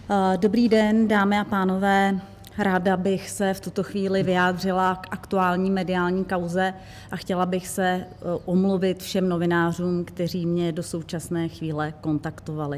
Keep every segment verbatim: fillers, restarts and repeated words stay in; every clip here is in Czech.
Dobrý den, dámy a pánové. Ráda bych se v tuto chvíli vyjádřila k aktuální mediální kauze a chtěla bych se omluvit všem novinářům, kteří mě do současné chvíle kontaktovali.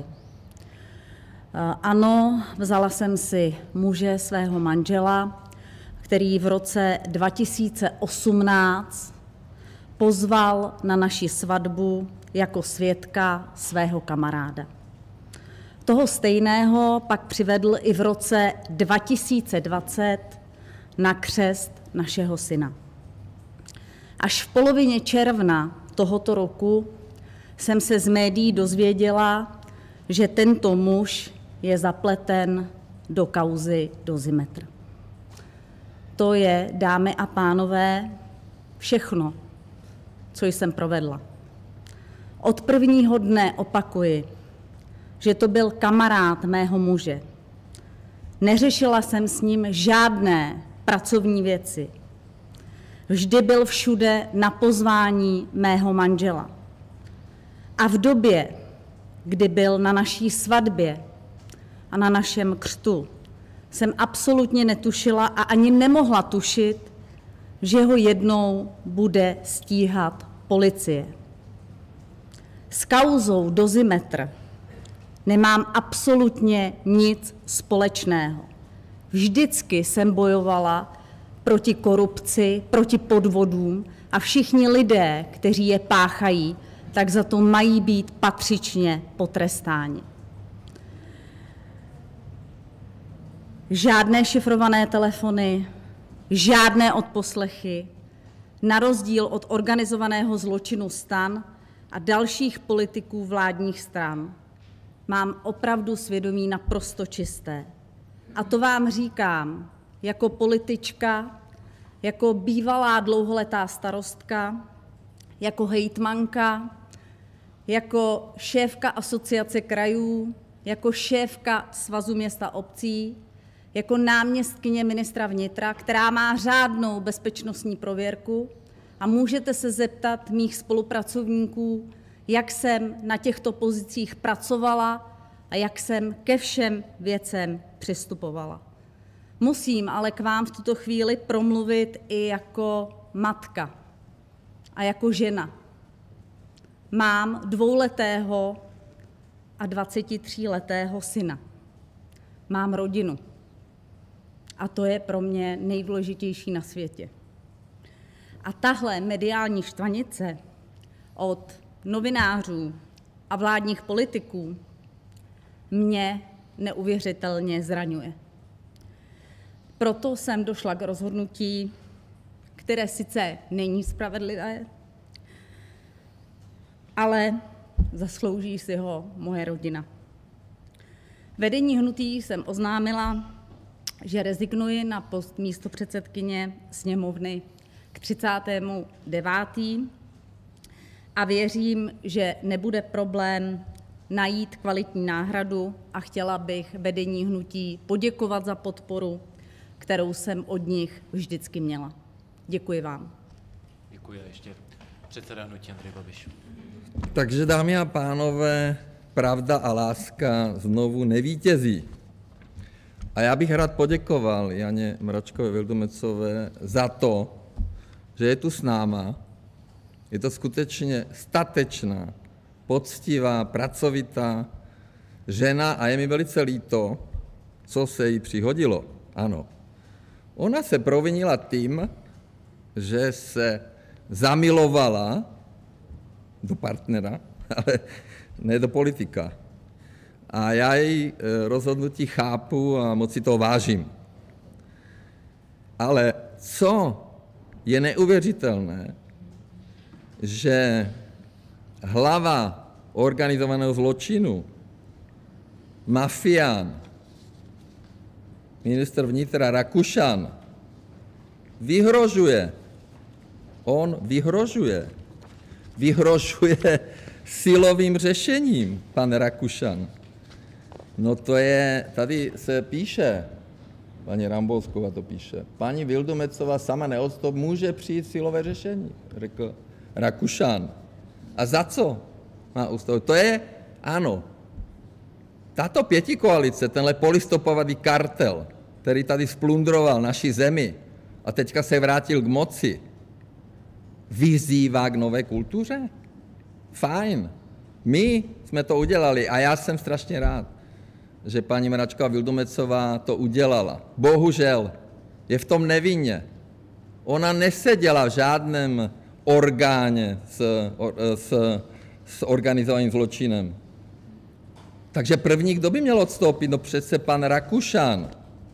Ano, vzala jsem si muže, svého manžela, který v roce dva tisíce osmnáct pozval na naši svatbu jako svědka svého kamaráda. Toho stejného pak přivedl i v roce dva tisíce dvacet na křest našeho syna. Až v polovině června tohoto roku jsem se z médií dozvěděla, že tento muž je zapleten do kauzy Dozimetr. To je, dámy a pánové, všechno, co jsem provedla. Od prvního dne opakuji, že to byl kamarád mého muže. Neřešila jsem s ním žádné pracovní věci. Vždy byl všude na pozvání mého manžela. A v době, kdy byl na naší svatbě a na našem křtu, jsem absolutně netušila a ani nemohla tušit, že ho jednou bude stíhat policie. S kauzou Dozimetr nemám absolutně nic společného. Vždycky jsem bojovala proti korupci, proti podvodům a všichni lidé, kteří je páchají, tak za to mají být patřičně potrestáni. Žádné šifrované telefony, žádné odposlechy, na rozdíl od organizovaného zločinu STAN a dalších politiků vládních stran. Mám opravdu svědomí naprosto čisté. A to vám říkám jako politička, jako bývalá dlouholetá starostka, jako hejtmanka, jako šéfka Asociace krajů, jako šéfka Svazu měst a obcí, jako náměstkyně ministra vnitra, která má řádnou bezpečnostní prověrku, a můžete se zeptat mých spolupracovníků, jak jsem na těchto pozicích pracovala a jak jsem ke všem věcem přistupovala. Musím ale k vám v tuto chvíli promluvit i jako matka a jako žena. Mám dvouletého a dvacetitříletého syna. Mám rodinu. A to je pro mě nejdůležitější na světě. A tahle mediální štvanice od novinářů a vládních politiků mě neuvěřitelně zraňuje. Proto jsem došla k rozhodnutí, které sice není spravedlivé, ale zaslouží si ho moje rodina. Vedení hnutí jsem oznámila, že rezignuji na post místopředsedkyně sněmovny k třicátému devátému a věřím, že nebude problém najít kvalitní náhradu, a chtěla bych vedení hnutí poděkovat za podporu, kterou jsem od nich vždycky měla. Děkuji vám. Děkuji. A ještě předseda hnutí Andrej Babiš. Takže, dámy a pánové, pravda a láska znovu nevítězí. A já bych rád poděkoval Janě Mračkové Vildumetzové za to, že je tu s náma. Je to skutečně statečná, poctivá, pracovitá žena a je mi velice líto, co se jí přihodilo. Ano, ona se provinila tím, že se zamilovala do partnera, ale ne do politika. A já její rozhodnutí chápu a moc si toho vážím. Ale co je neuvěřitelné, že hlava organizovaného zločinu, mafián, ministr vnitra Rakušan, vyhrožuje. On vyhrožuje. Vyhrožuje silovým řešením, pan Rakušan. No to je, tady se píše, paní Rambousková to píše, paní Vildumetzová sama neodstop, může přijít silové řešení, řekl Rakušan. A za co má ustavit? To je, ano, Tato pětikoalice, tenhle polistopadový kartel, který tady splundroval naši zemi a teďka se vrátil k moci, vyzývá k nové kultuře? Fajn. My jsme to udělali a já jsem strašně rád, že paní Mračková Vildumetzová to udělala. Bohužel je v tom nevinně. Ona neseděla v žádném orgáně s, s, s organizovaným zločinem. Takže první, kdo by měl odstoupit? No přece pan Rakušan.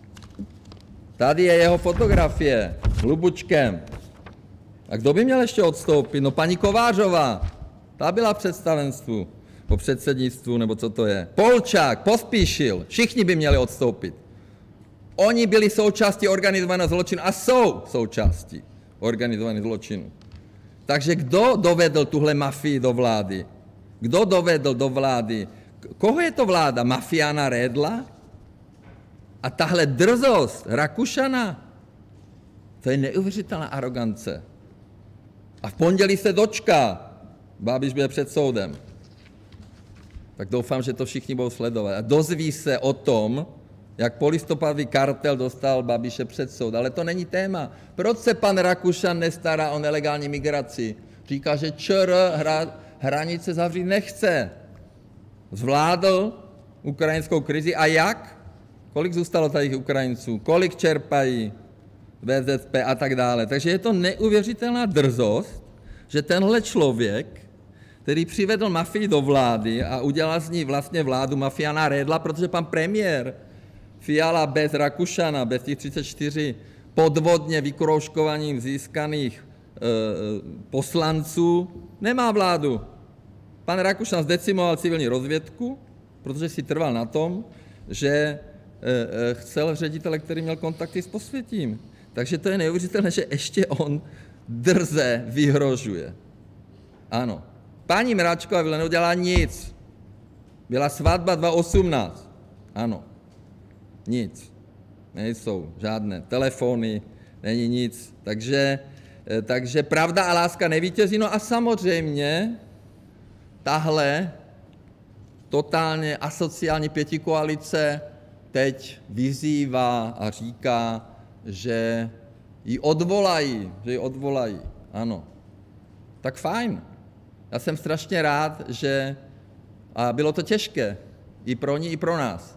Tady je jeho fotografie s Hlubučkem. A kdo by měl ještě odstoupit? No paní Kovářová. Ta byla v představenstvu, po předsednictvu, nebo co to je. Polčák, Pospíšil, všichni by měli odstoupit. Oni byli součástí organizovaného zločinu a jsou součástí organizovaného zločinu. Takže kdo dovedl tuhle mafii do vlády? Kdo dovedl do vlády? Koho je to vláda? Mafiána Redla? A tahle drzost Rakušana? To je neuvěřitelná arogance. A v pondělí se dočká. Babiš bude před soudem. Tak doufám, že to všichni budou sledovat. A dozví se o tom, jak polistopadový kartel dostal Babiše před soud. Ale to není téma. Proč se pan Rakušan nestará o nelegální migraci? Říká, že ČR hra, hranice zavřít nechce. Zvládl ukrajinskou krizi. A jak? Kolik zůstalo tady Ukrajinců? Kolik čerpají V Z P a tak dále? Takže je to neuvěřitelná drzost, že tenhle člověk, který přivedl mafii do vlády a udělal z ní vlastně vládu mafiána Redla, protože pan premiér Fiala bez Rakušana, bez těch třicet čtyři podvodně vykroužkovaním získaných e, poslanců, nemá vládu. Pan Rakušan zdecimoval civilní rozvědku, protože si trval na tom, že e, e, chcel ředitele, který měl kontakty s posvětím. Takže to je neuvěřitelné, že ještě on drze vyhrožuje. Ano. Paní Mračková byla neudělala nic. Byla svatba dva tisíce osmnáct. Ano. Nic. Nejsou žádné telefony, není nic. Takže, takže pravda a láska nevítězí. No a samozřejmě tahle totálně asociální pětikoalice teď vyzývá a říká, že ji odvolají, že ji odvolají. Ano. Tak fajn. Já jsem strašně rád, že, a bylo to těžké, i pro ní, i pro nás,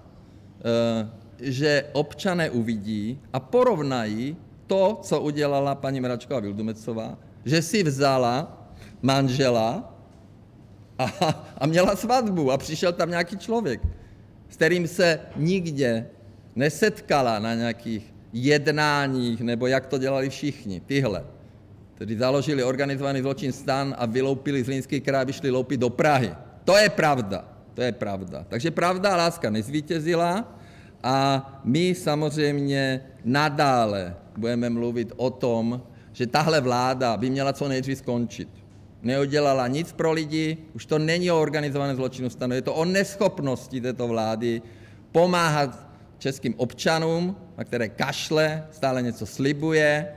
že občané uvidí a porovnají to, co udělala paní Mračková Vildumetzová, že si vzala manžela a, a měla svatbu a přišel tam nějaký člověk, s kterým se nikde nesetkala na nějakých jednáních, nebo jak to dělali všichni, tyhle, kteří založili organizovaný zločin STAN a vyloupili z Zlínský kraj, aby šli loupit do Prahy. To je pravda, to je pravda. Takže pravda a láska nezvítězila a my samozřejmě nadále budeme mluvit o tom, že tahle vláda by měla co nejdřív skončit. Neudělala nic pro lidi, už to není o organizovaném zločinu STAN, je to o neschopnosti této vlády pomáhat českým občanům, na které kašle, stále něco slibuje.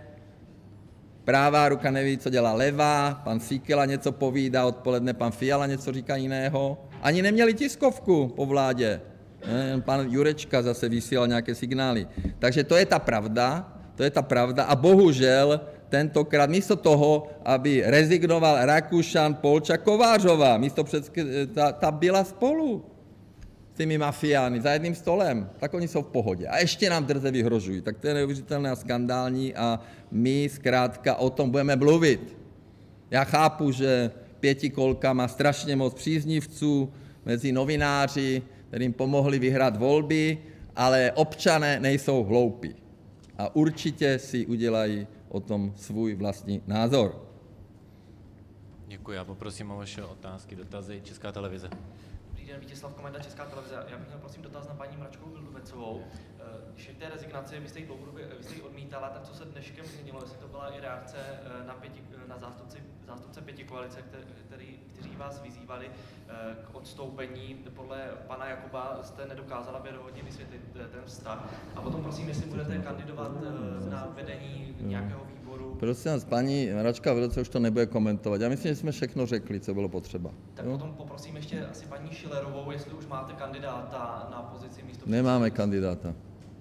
Pravá ruka neví, co dělá levá, pan Síkela něco povídá, odpoledne pan Fiala něco říká jiného. Ani neměli tiskovku po vládě. Pan Jurečka zase vysílal nějaké signály. Takže to je ta pravda, to je ta pravda a bohužel tentokrát místo toho, aby rezignoval Rakušan, Polčák, Kovářová, místo před, ta, ta byla spolu s těmi mafiány za jedním stolem, tak oni jsou v pohodě. A ještě nám drze vyhrožují. Tak to je neuvěřitelné a skandální a my zkrátka o tom budeme mluvit. Já chápu, že pětikolka má strašně moc příznivců mezi novináři, kterým pomohli vyhrát volby, ale občané nejsou hloupí. A určitě si udělají o tom svůj vlastní názor. Děkuji a poprosím o vaše otázky, dotazy. Česká televize. Dobrý den, Vítězslav Komenda, Česká televize. Já bych měl prosím dotaz na paní Mračkovou Vildumetzovou. Když je k té rezignaci, vy jste ji dlouhodobě vy jste ji odmítala, tak co se dneškem změnilo, jestli to byla i reakce na, pěti, na zástupci, zástupce pětikoalice, který, kteří vás vyzývali k odstoupení. Podle pana Jakuba jste nedokázala věrohodně vysvětlit ten vztah místa. A potom prosím, jestli budete kandidovat eh, na vedení nějakého výboru. Prosím vás, paní Mračková Vildumetzová už to nebude komentovat. Já myslím, že jsme všechno řekli, co bylo potřeba. Tak jo? potom poprosím ještě asi paní Schillerovou, jestli už máte kandidáta na pozici místo. Nemáme kandidáta.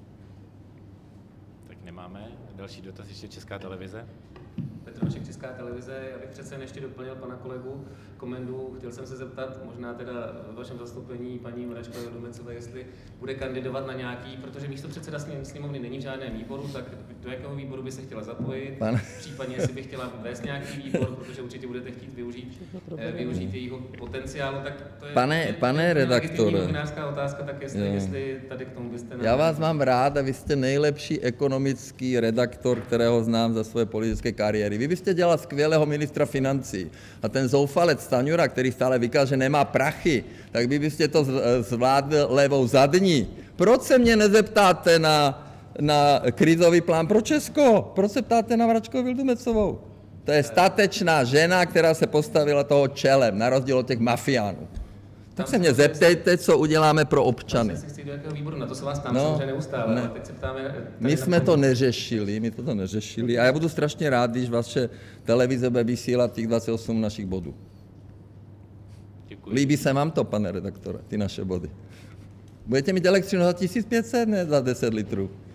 Tak nemáme. Další dotaz ještě Česká televize. Petr Vašek, Česká televize. Já bych přece jen ještě doplnil pana kolegu Komendu. Chtěl jsem se zeptat, možná teda v vašem zastoupení paní Mračkové Vildumetzové, jestli bude kandidovat na nějaký, protože místo předseda sněmovny není v žádném výboru, tak do jakého výboru by se chtěla zapojit? Pan... Případně, jestli by chtěla vést nějaký výbor, protože určitě budete chtít využít, využít jejího potenciálu, tak to je... Pane, je, pane je redaktore. novinářská otázka, tak jestli, jestli tady k tomu byste... Já vás mám rád a vy jste nejlepší ekonomický redaktor, kterého znám za své politické kariéry. Vy byste dělal skvělého ministra financí a ten zoufalec Stanjura, který stále říkal, že nemá prachy, tak vy byste to zvládl levou zadní. Proč se mě nezeptáte na, na krizový plán pro Česko? Proč se ptáte na Mračkovou Vildumetzovou? To je statečná žena, která se postavila toho čelem, na rozdíl od těch mafiánů. Tak se mě zeptejte, co uděláme pro občany. Já se chci do jakého výboru, na to se vás ptám No, samozřejmě neustále, ne. ale teď se ptáme... My jsme to neřešili, my to neřešili a já budu strašně rád, když vaše televize bude vysílat těch dvacet osm našich bodů. Děkuji. Líbí se vám to, pane redaktore, ty naše body. Budete mít elektřinu za tisíc pět set, ne za deset litrů.